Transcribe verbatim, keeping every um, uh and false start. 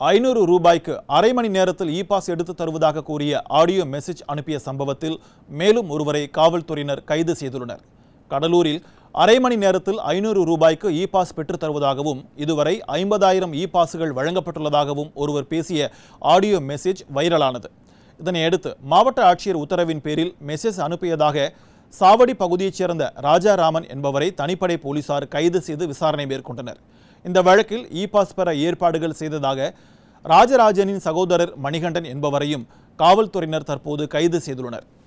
ஐநூறு ரூபாய்க்கு அரை மணி நேரத்தில் இ பாஸ் எடுத்து தருவதாக கூறிய ஆடியோ மெசேஜ் அனுப்பிய சம்பவத்தில் மேலும் ஒருவரை காவல்துறையினர் கைது செய்துள்ளனர். கடலூரில் அரை மணி நேரத்தில் ஐநூறு ரூபாய்க்கு இ பாஸ் பெற்றுத் தருவதாகவும் இதுவரை ஐம்பதாயிரம் இ பாஸ்கள் வழங்கப்பட்டுள்ளதாகவும் ஒருவர் பேசிய ஆடியோ மெசேஜ் வைரலானது. இதனையடுத்து மாவட்ட ஆட்சியர் உத்தரவின் பேரில் மெசேஜ் அனுப்பியதாக சாவடி பகுதியைச் சேர்ந்த ராஜாராமன் என்பவரை தனிப்படை போலீசார் கைது செய்து விசாரணை மேற்கொண்டனர். இந்த வழக்கில் இ பாஸ் பெற ஏற்பாடுகள் செய்ததாக ராஜராஜனின் சகோதரர் மணிகண்டன் என்பவரையும் காவல்துறையினர் தற்போது கைது செய்துள்ளனர்.